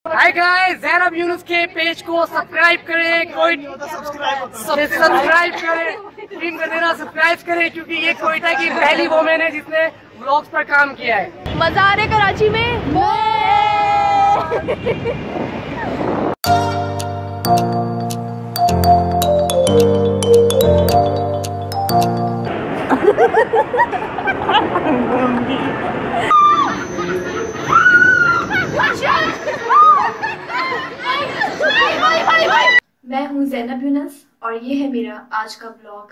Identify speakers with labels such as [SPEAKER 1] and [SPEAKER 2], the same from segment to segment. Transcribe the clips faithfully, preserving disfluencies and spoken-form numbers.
[SPEAKER 1] Hi guys, Zainab Yunus के page को subscribe करें, कोई सब्सक्राइब करें, स्क्रीन कर देना, सब्सक्राइब करें क्योंकि ये कोयटा की पहली वोमेन है जिसने व्लॉग्स पर काम किया है।
[SPEAKER 2] मजा आ रहा है कराची में।
[SPEAKER 3] मैं हूँ ज़ैनब यूनुस और ये है मेरा आज का ब्लॉग।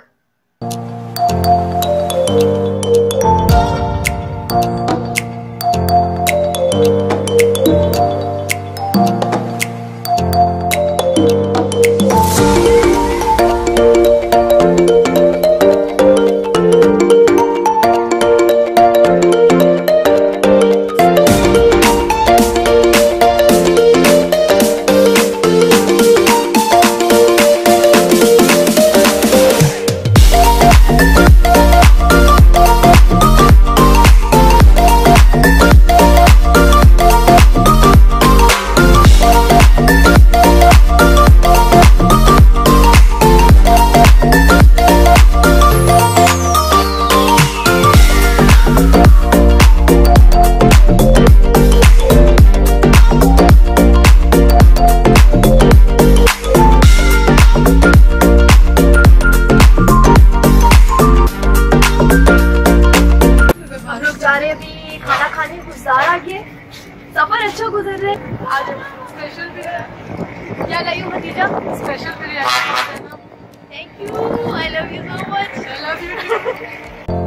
[SPEAKER 3] खाना खाने गुजारा के सफर अच्छा गुजर रहा है। आज स्पेशल बिरयानी क्या लाई हो भतीजा? Special biryani. Thank you, I love you so much. I love you.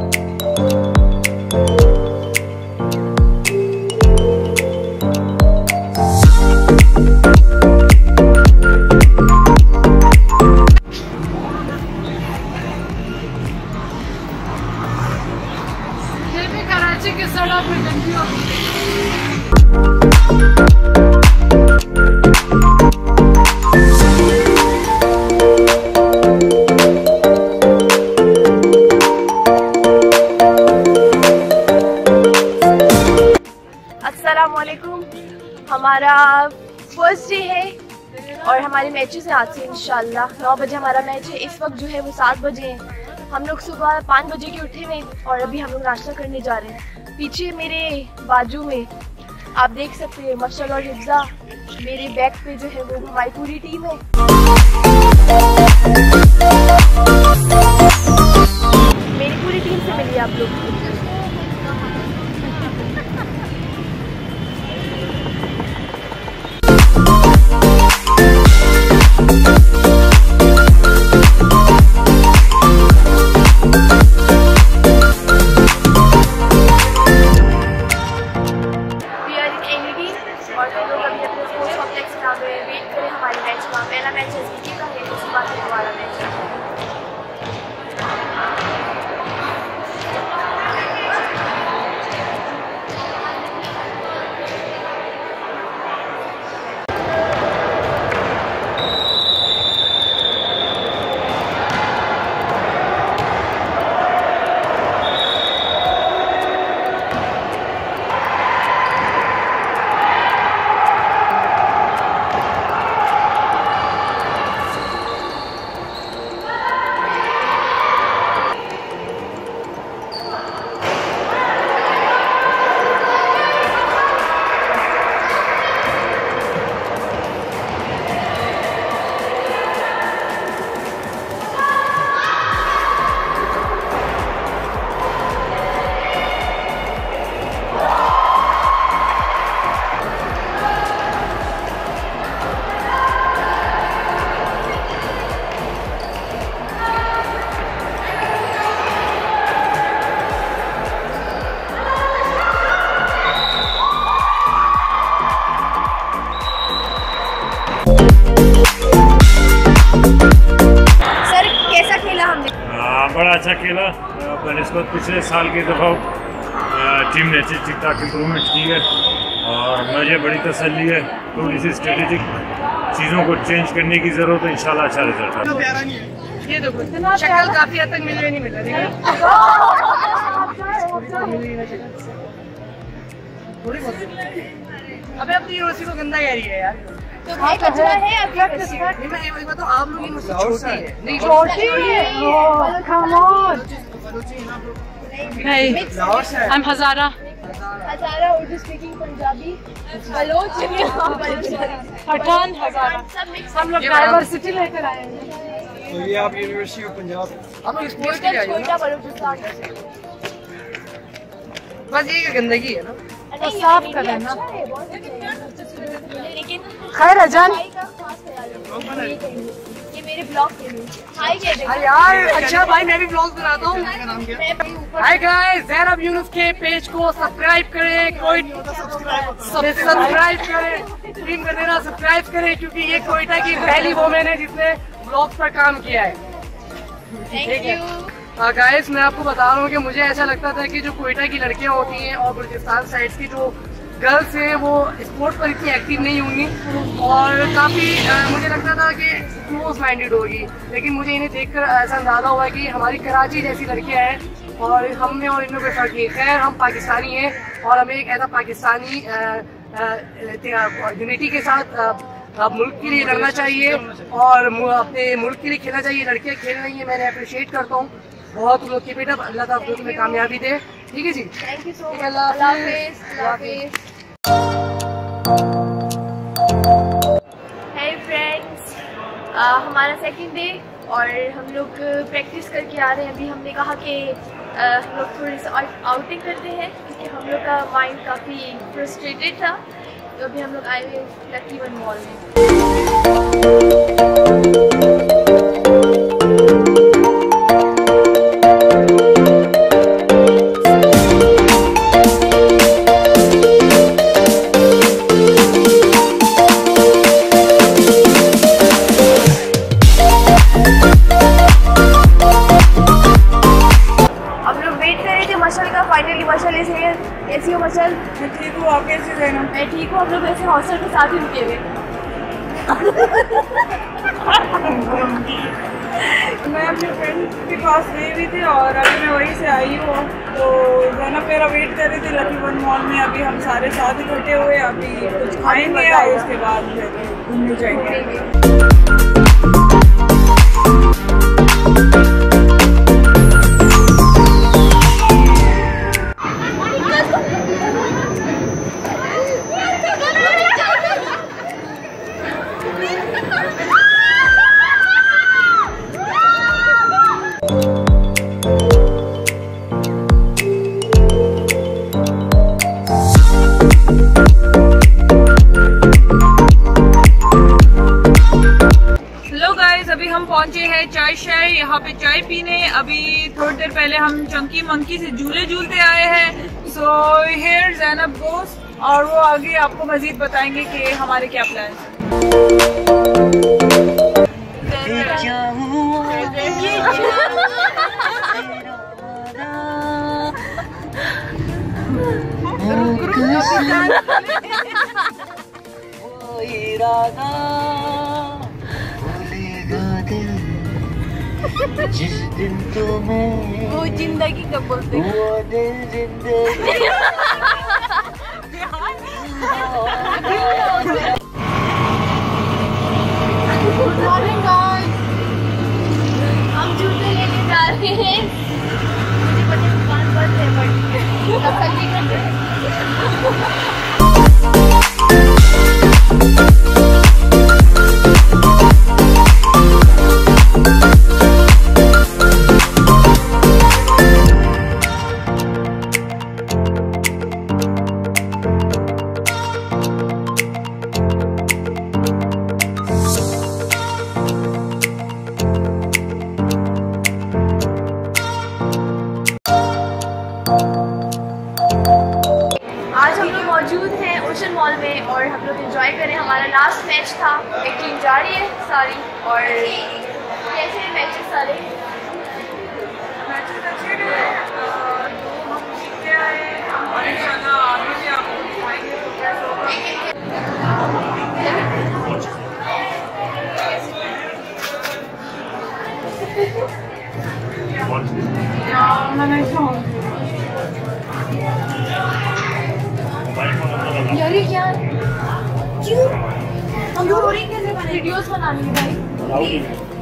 [SPEAKER 1] Karachi के सड़क में गंदी हो गई।
[SPEAKER 3] अस्सलाम वालेकुम। हमारा फर्स्ट डे है और हमारे मैचेस हैं आज से इंशाल्लाह। नौ बजे हमारा मैच है। इस वक्त जो है वो सात बजे है। हम लोग सुबह पाँच बजे के उठे हुए और अभी हम लोग नाश्ता करने जा रहे हैं। पीछे मेरे बाजू में आप देख सकते हैं मशल और हिफ्जा। मेरे बैक पे जो है वो हमारी पूरी टीम है। मेरी पूरी टीम से मिलिए आप लोग। पहला मैच एसबीके का है, उसके बाद हमारा मैच है।
[SPEAKER 4] बड़ा अच्छा खेला बनस्बत पिछले साल की दफ़ा टीम ने अच्छी ठीक ठाक इम्प्रूवमेंट की है और मुझे बड़ी तसल्ली है। थोड़ी सी स्ट्रेटेजिक चीज़ों को चेंज करने की ज़रूरत है। इंशाल्लाह अच्छा रिजल्ट है।
[SPEAKER 1] ये देखो शक्ल काफ़ी हद तक मिल नहीं मिल रही थोड़ी बहुत अबे अपनी यूनिवर्सिटी को गंदा कह रही है यार।
[SPEAKER 3] तो भाई कचरा है आपकी यूनिवर्सिटी।
[SPEAKER 1] मैं एक बात तो आप लोग यूनिवर्सिटी छोटी है। नहीं
[SPEAKER 3] छोटी है।
[SPEAKER 1] Come on. नहीं, I'm हज़ारा।
[SPEAKER 3] हज़ारा उर्दू स्पीकिंग पंजाबी बलोच
[SPEAKER 1] पठान हज़ारा। हम लोग डाइवर्सिटी लेकर आए हैं।
[SPEAKER 2] तो ये आप यूनिवर्सिटी ऑफ पंजाब
[SPEAKER 1] हम लोग स्पोर्ट्स के लिए आए हैं ना। बस ये गंदगी है ना,
[SPEAKER 3] तो साफ कर लेना।
[SPEAKER 1] खैर अजान
[SPEAKER 3] ये मेरे ब्लॉग के लिए हाय कह दे
[SPEAKER 1] यार। अच्छा भाई मैं भी ब्लॉग बनाता हूँ। हाय गाइस, ज़ैनब यूनुस के पेज को सब्सक्राइब करें, कोई सब्सक्राइब करें, टीम कर देना सब्सक्राइब करें, क्योंकि ये कोयटा की पहली वोमेन है जिसने ब्लॉग्स पर काम किया है।
[SPEAKER 3] Thank you.
[SPEAKER 1] हाँ गाइस, मैं आपको बता रहा हूँ कि मुझे ऐसा लगता था कि जो कोयटा की लड़कियाँ होती हैं और बलूचिस्तान साइड की जो गर्ल्स हैं वो स्पोर्ट्स पर इतनी एक्टिव नहीं होंगी और काफ़ी मुझे लगता था कि क्लोज माइंडेड होगी, लेकिन मुझे इन्हें देखकर ऐसा अंदाज़ा हुआ कि हमारी कराची जैसी लड़कियाँ हैं और हम में और इनमें कोई फ़र्क नहीं। खैर हम पाकिस्तानी हैं और हमें एक ऐसा पाकिस्तानी यूनिटी के साथ अब मुल्क के लिए लड़ना चाहिए और अपने मुल्क के लिए खेलना चाहिए। लड़कियाँ खेल रही हैं, मैंने अप्रिशिएट करता हूँ बहुत। तुम लोग की बेटा अल्लाह ताला तुम्हें कामयाबी दे। ठीक है जी,
[SPEAKER 3] थैंक यू सो मच।
[SPEAKER 1] अल्लाह हाफिज़।
[SPEAKER 3] हे फ्रेंड्स, हमारा सेकंड डे और हम लोग प्रैक्टिस करके आ रहे हैं। अभी हमने कहा कि हम लोग थोड़ी सी आउटिंग करते हैं क्योंकि हम लोग का माइंड काफ़ी फ्रस्ट्रेटेड था। तो अभी हम लोग आए हुए लकी वन मॉल में। फाइनली मशल ऐसे है, कैसी हो मशल?
[SPEAKER 5] मैं ठीक हूँ, आप कैसे हैं?
[SPEAKER 3] मैं ठीक हूँ। हम लोग ऐसे हॉस्टल के साथ ही रुके हुए।
[SPEAKER 5] मैं अपने फ्रेंड के पास गई हुई थी और अभी मैं वहीं से आई हूँ। तो ज़ैनब मेरा वेट कर रही थी लकी वन मॉल में। अभी हम सारे साथ इकट्ठे हुए, अभी कुछ खाएंगे और उसके बाद घूमने जाएंगे। अभी हम पहुंचे हैं चाय शाय, यहाँ पे चाय पीने। अभी थोड़ी देर पहले हम चंकी मंकी से झूले झूलते आए हैं। सो हियर ज़ैनब गोस और वो आगे आपको मजीद बताएंगे कि हमारे क्या प्लान
[SPEAKER 6] जिस दिन तुम्हें
[SPEAKER 3] वो जिंदगी कब बोलते हैं?
[SPEAKER 6] वो दिल जिंदगी
[SPEAKER 3] गुड मॉर्निंग गाइस, हम जूते लेने जा रहे हैं। मुझे पता दुकान बंद है बट तसल्ली करते हैं। मौजूद हैं ओशन मॉल में और हम लोग एंजॉय करें। हमारा लास्ट मैच था, एक टीम जा रही है सारी। और कैसे मैचेस सारे?
[SPEAKER 5] मैचेस अच्छे गए, हम जीतते आए और इंशाल्लाह आगे भी आपको दिखाएंगे तो कैसे होगा। मैं नहीं खाऊंगी
[SPEAKER 3] यार क्या वीडियोस बनानी है भाई।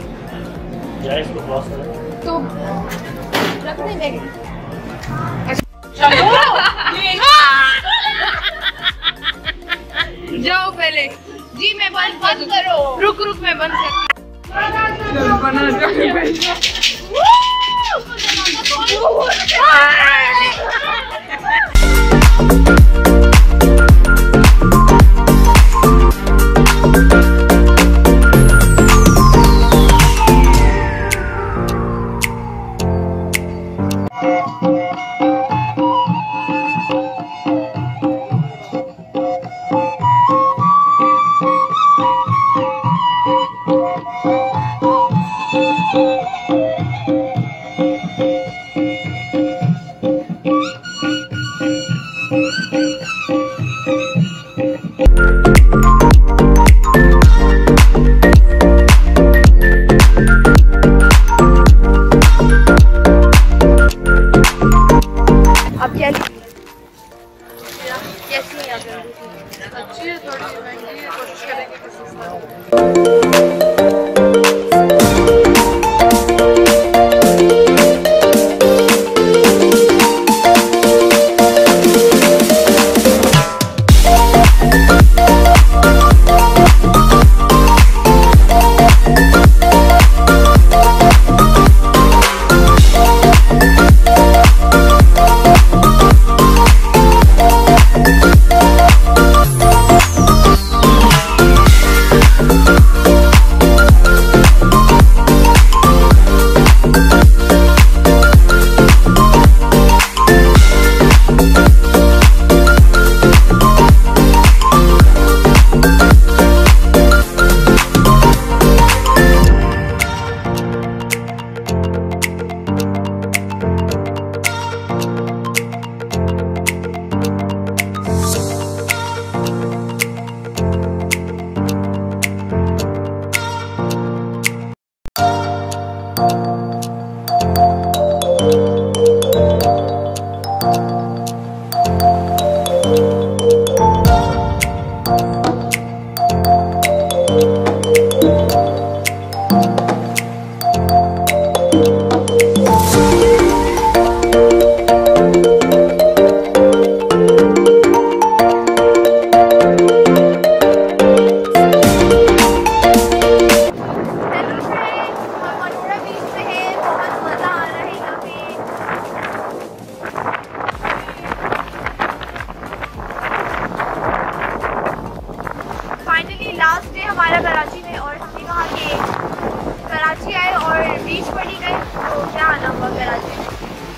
[SPEAKER 3] तो रखने देंगे। चलो जाओ पहले जी, मैं बंद बंद करो। रुक रुक मैं बंद कर। अच्छी है, थोड़ी महंगी है, कोशिश करेंगे कि सस्ता हो। लास्ट डे हमारा कराची में और हमने कहा कि कराची आए और बीच पर नहीं गए तो क्या आना हुआ कराची में।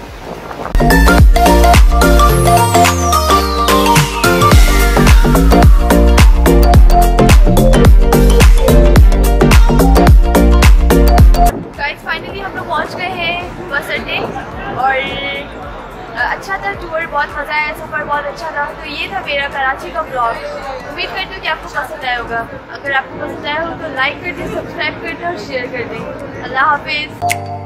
[SPEAKER 3] गाइस फाइनली हम लोग पहुंच गए हैं बस अड्डे और अच्छा था टूर, बहुत मज़ा आया, सफ़र बहुत अच्छा था। तो ये था मेरा कराची का ब्लॉग। उम्मीद करती हूँ कि आपको पसंद आया होगा। अगर आपको पसंद आया हो तो लाइक कर दें, सब्सक्राइब कर दें और शेयर कर दें। अल्लाह हाफिज़।